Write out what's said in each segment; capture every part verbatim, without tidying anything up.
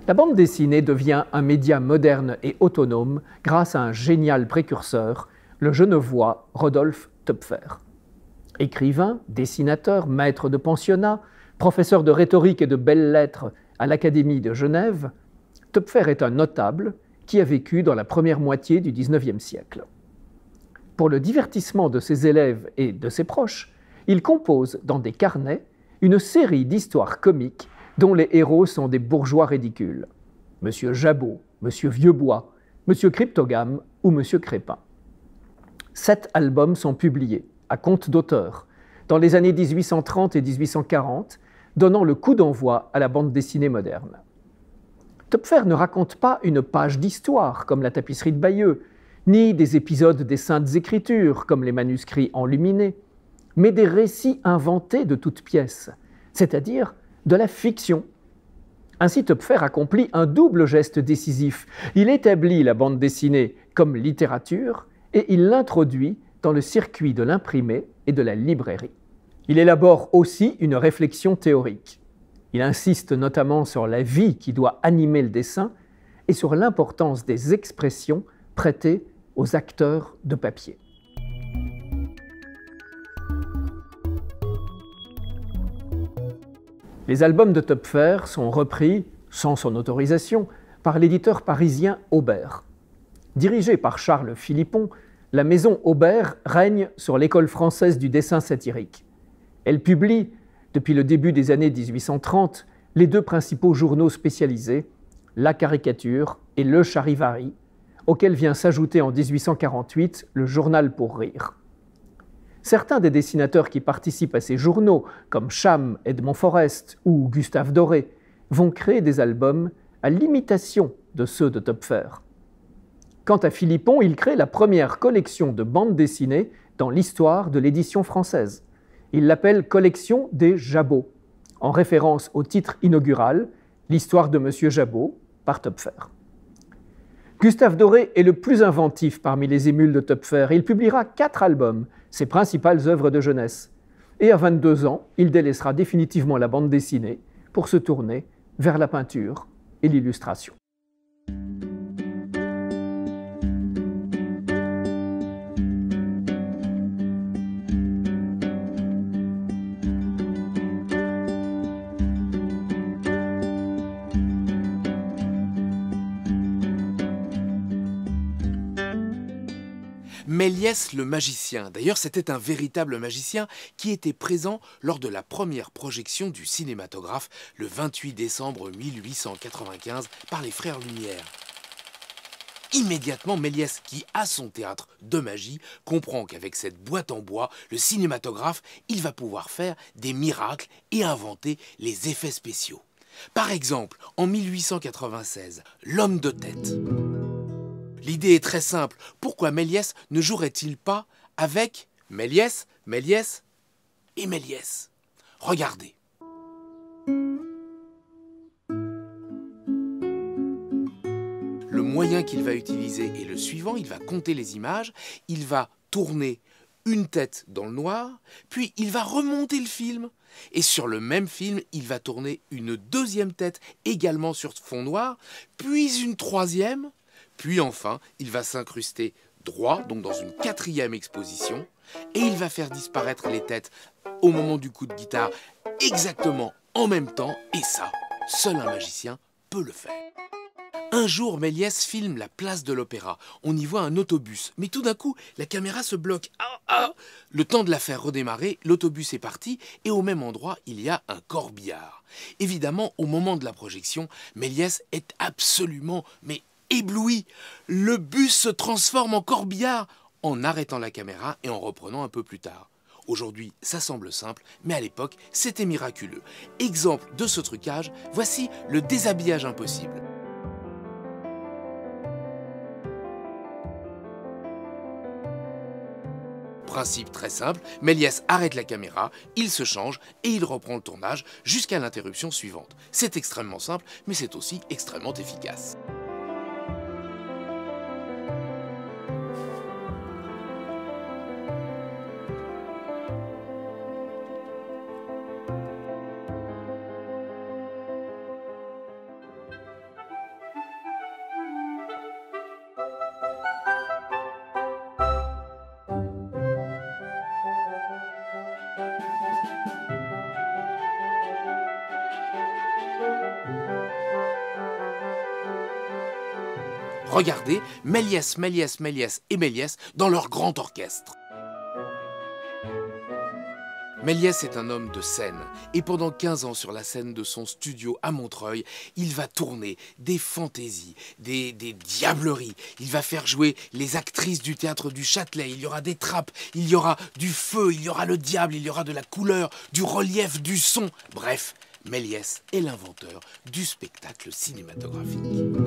La bande dessinée devient un média moderne et autonome grâce à un génial précurseur, le Genevois Rodolphe Töpffer. Écrivain, dessinateur, maître de pensionnat, professeur de rhétorique et de belles-lettres à l'Académie de Genève, Töpffer est un notable qui a vécu dans la première moitié du dix-neuvième siècle. Pour le divertissement de ses élèves et de ses proches, il compose dans des carnets une série d'histoires comiques dont les héros sont des bourgeois ridicules. Monsieur Jabot, Monsieur Vieuxbois, Monsieur Cryptogame ou Monsieur Crépin. Sept albums sont publiés, à compte d'auteur, dans les années dix-huit cent trente et dix-huit cent quarante, donnant le coup d'envoi à la bande dessinée moderne. Töpffer ne raconte pas une page d'histoire comme la tapisserie de Bayeux, ni des épisodes des Saintes Écritures comme les manuscrits enluminés, mais des récits inventés de toutes pièces, c'est-à-dire de la fiction. Ainsi, Töpffer accomplit un double geste décisif. Il établit la bande dessinée comme littérature et il l'introduit dans le circuit de l'imprimé et de la librairie. Il élabore aussi une réflexion théorique. Il insiste notamment sur la vie qui doit animer le dessin et sur l'importance des expressions prêtées aux acteurs de papier. Les albums de Töpffer sont repris, sans son autorisation, par l'éditeur parisien Aubert. Dirigée par Charles Philippon, la maison Aubert règne sur l'école française du dessin satirique. Elle publie, depuis le début des années dix-huit cent trente, les deux principaux journaux spécialisés, La Caricature et Le Charivari, auquel vient s'ajouter en dix-huit cent quarante-huit le Journal pour rire. Certains des dessinateurs qui participent à ces journaux, comme Cham, Edmond Forest ou Gustave Doré, vont créer des albums à l'imitation de ceux de Töpffer. Quant à Philippon, il crée la première collection de bandes dessinées dans l'histoire de l'édition française. Il l'appelle « Collection des Jabots », en référence au titre inaugural « L'histoire de Monsieur Jabot » par Töpffer. Gustave Doré est le plus inventif parmi les émules de Töpffer. Il publiera quatre albums, ses principales œuvres de jeunesse. Et à vingt-deux ans, il délaissera définitivement la bande dessinée pour se tourner vers la peinture et l'illustration. Méliès le magicien. D'ailleurs, c'était un véritable magicien qui était présent lors de la première projection du cinématographe le vingt-huit décembre mille huit cent quatre-vingt-quinze par les frères Lumière. Immédiatement, Méliès, qui a son théâtre de magie, comprend qu'avec cette boîte en bois, le cinématographe, il va pouvoir faire des miracles et inventer les effets spéciaux. Par exemple, en mille huit cent quatre-vingt-seize, L'homme de tête. L'idée est très simple. Pourquoi Méliès ne jouerait-il pas avec Méliès, Méliès et Méliès? Regardez. Le moyen qu'il va utiliser est le suivant. Il va compter les images, il va tourner une tête dans le noir, puis il va remonter le film. Et sur le même film, il va tourner une deuxième tête également sur fond noir, puis une troisième. Puis enfin, il va s'incruster droit, donc dans une quatrième exposition, et il va faire disparaître les têtes au moment du coup de guitare exactement en même temps, et ça, seul un magicien peut le faire. Un jour, Méliès filme la place de l'Opéra. On y voit un autobus, mais tout d'un coup, la caméra se bloque. Ah, ah. Le temps de la faire redémarrer, l'autobus est parti, et au même endroit, il y a un corbillard. Évidemment, au moment de la projection, Méliès est absolument, mais ébloui. Le bus se transforme en corbillard en arrêtant la caméra et en reprenant un peu plus tard. Aujourd'hui, ça semble simple, mais à l'époque, c'était miraculeux. Exemple de ce trucage, voici le déshabillage impossible. Principe très simple, Méliès arrête la caméra, il se change et il reprend le tournage jusqu'à l'interruption suivante. C'est extrêmement simple, mais c'est aussi extrêmement efficace. Regardez, Méliès, Méliès, Méliès et Méliès dans leur grand orchestre. Méliès est un homme de scène et pendant quinze ans sur la scène de son studio à Montreuil, il va tourner des fantaisies, des, des diableries. Il va faire jouer les actrices du théâtre du Châtelet, il y aura des trappes, il y aura du feu, il y aura le diable, il y aura de la couleur, du relief, du son. Bref, Méliès est l'inventeur du spectacle cinématographique.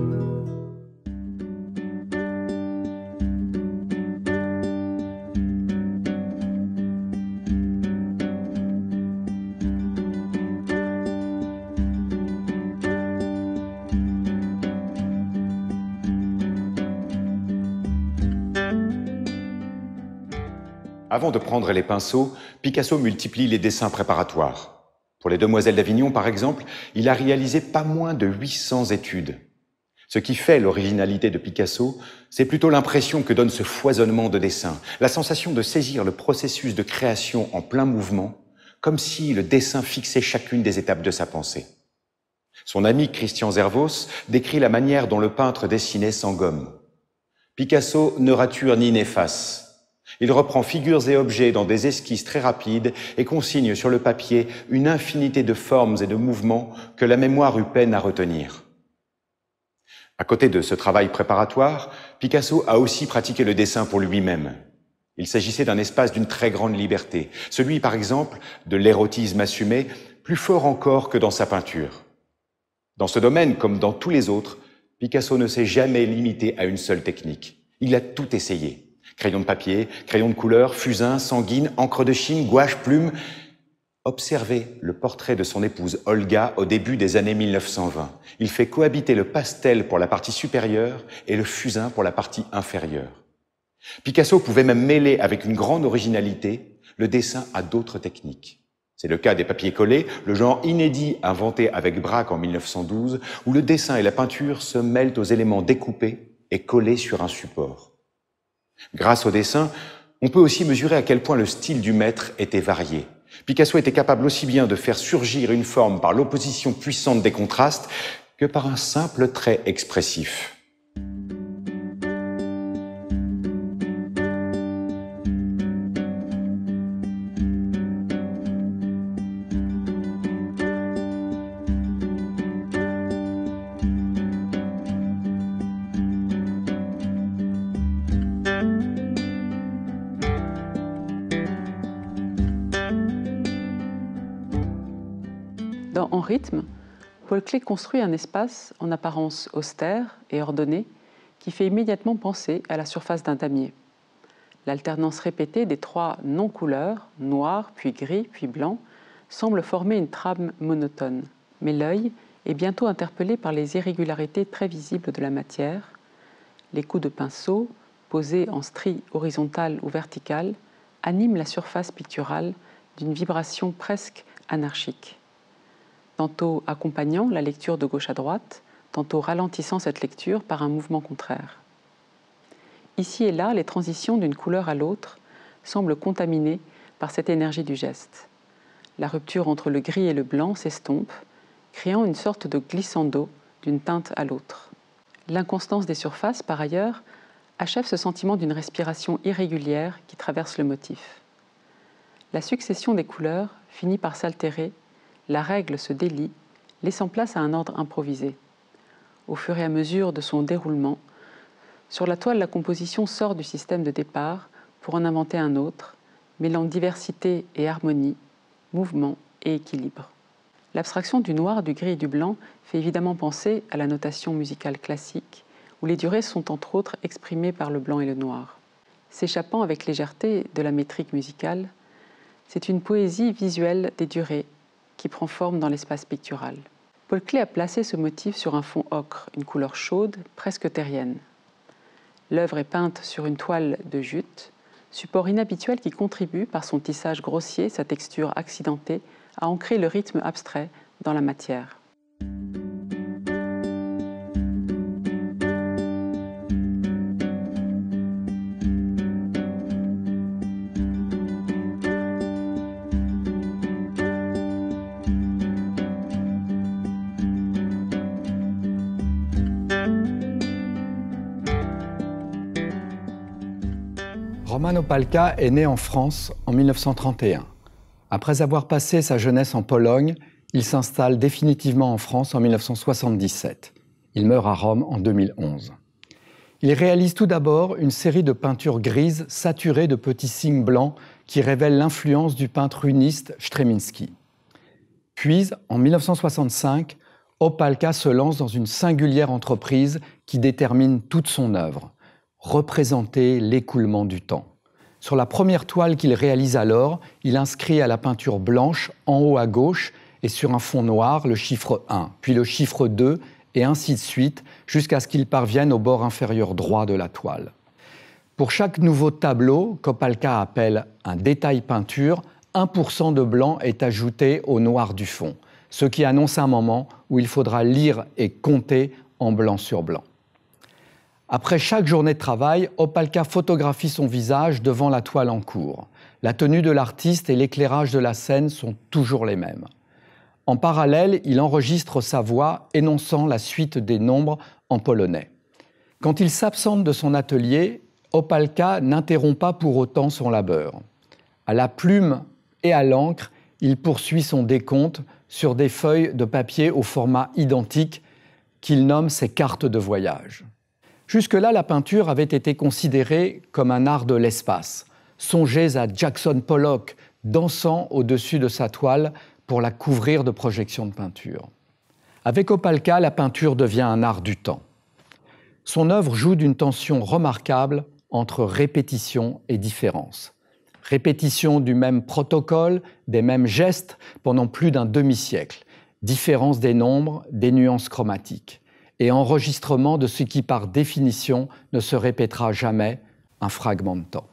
Avant de prendre les pinceaux, Picasso multiplie les dessins préparatoires. Pour les Demoiselles d'Avignon, par exemple, il a réalisé pas moins de huit cents études. Ce qui fait l'originalité de Picasso, c'est plutôt l'impression que donne ce foisonnement de dessins, la sensation de saisir le processus de création en plein mouvement, comme si le dessin fixait chacune des étapes de sa pensée. Son ami Christian Zervos décrit la manière dont le peintre dessinait sans gomme. Picasso ne rature ni n'efface. Il reprend figures et objets dans des esquisses très rapides et consigne sur le papier une infinité de formes et de mouvements que la mémoire eut peine à retenir. À côté de ce travail préparatoire, Picasso a aussi pratiqué le dessin pour lui-même. Il s'agissait d'un espace d'une très grande liberté, celui par exemple de l'érotisme assumé, plus fort encore que dans sa peinture. Dans ce domaine, comme dans tous les autres, Picasso ne s'est jamais limité à une seule technique. Il a tout essayé. Crayon de papier, crayon de couleur, fusain, sanguine, encre de Chine, gouache, plume. Observez le portrait de son épouse Olga au début des années mille neuf cent vingt. Il fait cohabiter le pastel pour la partie supérieure et le fusain pour la partie inférieure. Picasso pouvait même mêler avec une grande originalité le dessin à d'autres techniques. C'est le cas des papiers collés, le genre inédit inventé avec Braque en mille neuf cent douze, où le dessin et la peinture se mêlent aux éléments découpés et collés sur un support. Grâce au dessin, on peut aussi mesurer à quel point le style du maître était varié. Picasso était capable aussi bien de faire surgir une forme par l'opposition puissante des contrastes que par un simple trait expressif. Dans En rythme, Paul Klee construit un espace en apparence austère et ordonné qui fait immédiatement penser à la surface d'un damier. L'alternance répétée des trois non-couleurs, noir, puis gris, puis blanc, semble former une trame monotone. Mais l'œil est bientôt interpellé par les irrégularités très visibles de la matière, les coups de pinceau, posés en stries horizontales ou verticales, animent la surface picturale d'une vibration presque anarchique. Tantôt accompagnant la lecture de gauche à droite, tantôt ralentissant cette lecture par un mouvement contraire. Ici et là, les transitions d'une couleur à l'autre semblent contaminées par cette énergie du geste. La rupture entre le gris et le blanc s'estompe, créant une sorte de glissando d'une teinte à l'autre. L'inconstance des surfaces, par ailleurs, achève ce sentiment d'une respiration irrégulière qui traverse le motif. La succession des couleurs finit par s'altérer, la règle se délie, laissant place à un ordre improvisé. Au fur et à mesure de son déroulement, sur la toile, la composition sort du système de départ pour en inventer un autre, mêlant diversité et harmonie, mouvement et équilibre. L'abstraction du noir, du gris et du blanc fait évidemment penser à la notation musicale classique, où les durées sont entre autres exprimées par le blanc et le noir. S'échappant avec légèreté de la métrique musicale, c'est une poésie visuelle des durées qui prend forme dans l'espace pictural. Paul Klee a placé ce motif sur un fond ocre, une couleur chaude, presque terrienne. L'œuvre est peinte sur une toile de jute, support inhabituel qui contribue, par son tissage grossier, sa texture accidentée, à ancrer le rythme abstrait dans la matière. Roman Opalka est né en France en mille neuf cent trente et un. Après avoir passé sa jeunesse en Pologne, il s'installe définitivement en France en mille neuf cent soixante-dix-sept. Il meurt à Rome en deux mille onze. Il réalise tout d'abord une série de peintures grises saturées de petits signes blancs qui révèlent l'influence du peintre uniste Strzeminski. Puis, en mille neuf cent soixante-cinq, Opalka se lance dans une singulière entreprise qui détermine toute son œuvre, représenter l'écoulement du temps. Sur la première toile qu'il réalise alors, il inscrit à la peinture blanche, en haut à gauche, et sur un fond noir, le chiffre un, puis le chiffre deux, et ainsi de suite, jusqu'à ce qu'il parvienne au bord inférieur droit de la toile. Pour chaque nouveau tableau, qu'Opalka appelle un détail peinture, un pour cent de blanc est ajouté au noir du fond, ce qui annonce un moment où il faudra lire et compter en blanc sur blanc. Après chaque journée de travail, Opalka photographie son visage devant la toile en cours. La tenue de l'artiste et l'éclairage de la scène sont toujours les mêmes. En parallèle, il enregistre sa voix énonçant la suite des nombres en polonais. Quand il s'absente de son atelier, Opalka n'interrompt pas pour autant son labeur. À la plume et à l'encre, il poursuit son décompte sur des feuilles de papier au format identique qu'il nomme ses cartes de voyage. Jusque-là, la peinture avait été considérée comme un art de l'espace. Songez à Jackson Pollock dansant au-dessus de sa toile pour la couvrir de projections de peinture. Avec Opalka, la peinture devient un art du temps. Son œuvre joue d'une tension remarquable entre répétition et différence. Répétition du même protocole, des mêmes gestes pendant plus d'un demi-siècle, différence des nombres, des nuances chromatiques, et enregistrement de ce qui, par définition, ne se répétera jamais, un fragment de temps.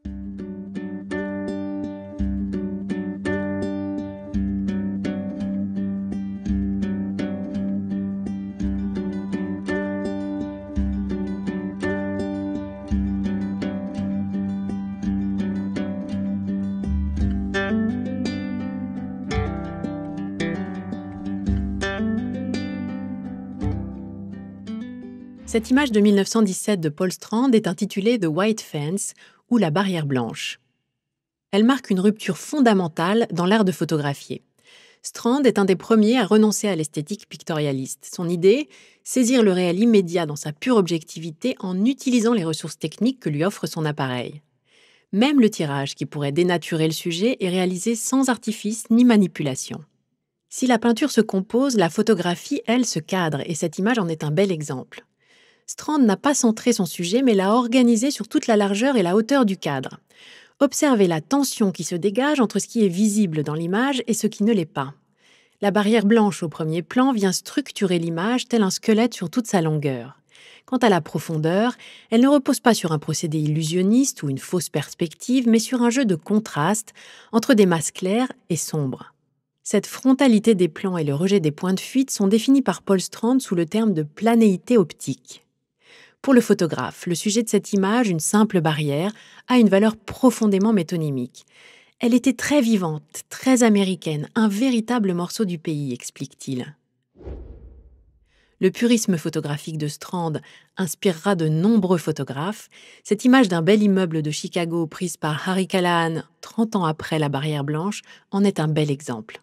Cette image de mille neuf cent dix-sept de Paul Strand est intitulée « The White Fence » ou « La barrière blanche ». Elle marque une rupture fondamentale dans l'art de photographier. Strand est un des premiers à renoncer à l'esthétique pictorialiste. Son idée, saisir le réel immédiat dans sa pure objectivité en utilisant les ressources techniques que lui offre son appareil. Même le tirage, qui pourrait dénaturer le sujet, est réalisé sans artifice ni manipulation. Si la peinture se compose, la photographie, elle, se cadre, et cette image en est un bel exemple. Strand n'a pas centré son sujet, mais l'a organisé sur toute la largeur et la hauteur du cadre. Observez la tension qui se dégage entre ce qui est visible dans l'image et ce qui ne l'est pas. La barrière blanche au premier plan vient structurer l'image tel un squelette sur toute sa longueur. Quant à la profondeur, elle ne repose pas sur un procédé illusionniste ou une fausse perspective, mais sur un jeu de contraste entre des masses claires et sombres. Cette frontalité des plans et le rejet des points de fuite sont définis par Paul Strand sous le terme de planéité optique. Pour le photographe, le sujet de cette image, une simple barrière, a une valeur profondément métonymique. Elle était très vivante, très américaine, un véritable morceau du pays, explique-t-il. Le purisme photographique de Strand inspirera de nombreux photographes. Cette image d'un bel immeuble de Chicago prise par Harry Callahan trente ans après la barrière blanche en est un bel exemple.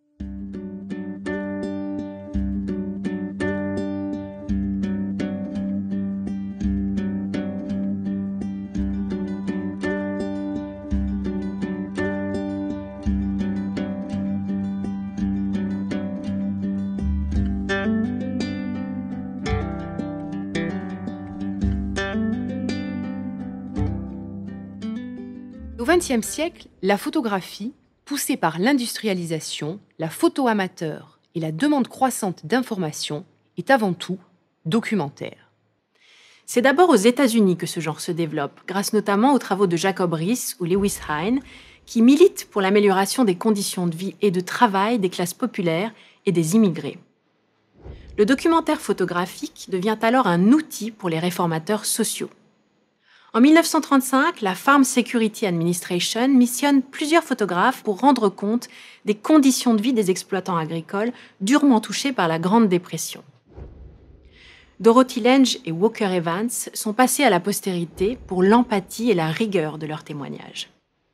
Au vingtième siècle, la photographie, poussée par l'industrialisation, la photo amateur et la demande croissante d'informations, est avant tout documentaire. C'est d'abord aux États-Unis que ce genre se développe, grâce notamment aux travaux de Jacob Riis ou Lewis Hine, qui militent pour l'amélioration des conditions de vie et de travail des classes populaires et des immigrés. Le documentaire photographique devient alors un outil pour les réformateurs sociaux. En mille neuf cent trente-cinq, la Farm Security Administration missionne plusieurs photographes pour rendre compte des conditions de vie des exploitants agricoles durement touchés par la Grande Dépression. Dorothy Lange et Walker Evans sont passés à la postérité pour l'empathie et la rigueur de leurs témoignages.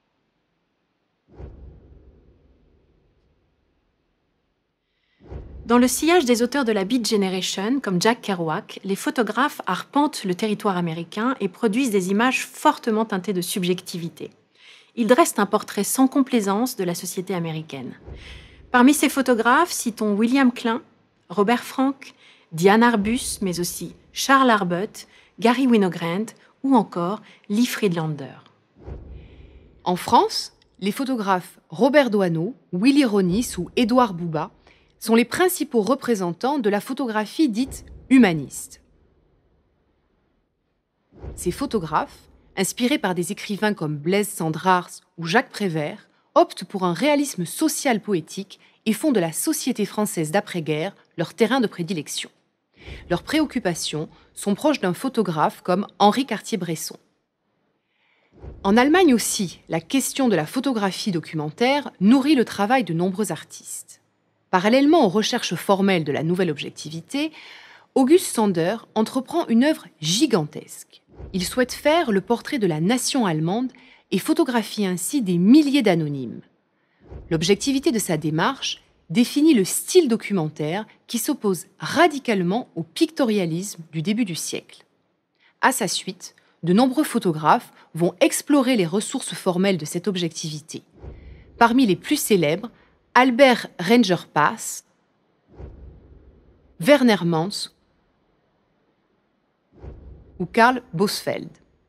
Dans le sillage des auteurs de la Beat Generation, comme Jack Kerouac, les photographes arpentent le territoire américain et produisent des images fortement teintées de subjectivité. Ils dressent un portrait sans complaisance de la société américaine. Parmi ces photographes, citons William Klein, Robert Frank, Diane Arbus, mais aussi Charles Arbut, Gary Winogrand ou encore Lee Friedlander. En France, les photographes Robert Doisneau, Willy Ronis ou Édouard Bouba sont les principaux représentants de la photographie dite humaniste. Ces photographes, inspirés par des écrivains comme Blaise Cendrars ou Jacques Prévert, optent pour un réalisme social poétique et font de la société française d'après-guerre leur terrain de prédilection. Leurs préoccupations sont proches d'un photographe comme Henri Cartier-Bresson. En Allemagne aussi, la question de la photographie documentaire nourrit le travail de nombreux artistes. Parallèlement aux recherches formelles de la nouvelle objectivité, August Sander entreprend une œuvre gigantesque. Il souhaite faire le portrait de la nation allemande et photographie ainsi des milliers d'anonymes. L'objectivité de sa démarche définit le style documentaire qui s'oppose radicalement au pictorialisme du début du siècle. À sa suite, de nombreux photographes vont explorer les ressources formelles de cette objectivité. Parmi les plus célèbres, Albert Ranger-Pass, Werner Mans ou Karl Bosfeld.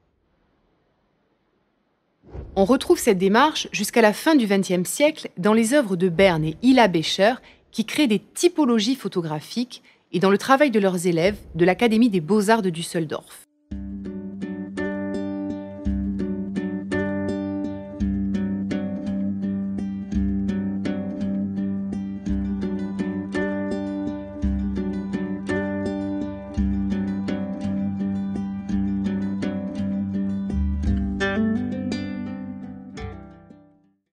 On retrouve cette démarche jusqu'à la fin du vingtième siècle dans les œuvres de Berne et Hilla Becher qui créent des typologies photographiques et dans le travail de leurs élèves de l'Académie des Beaux-Arts de Düsseldorf.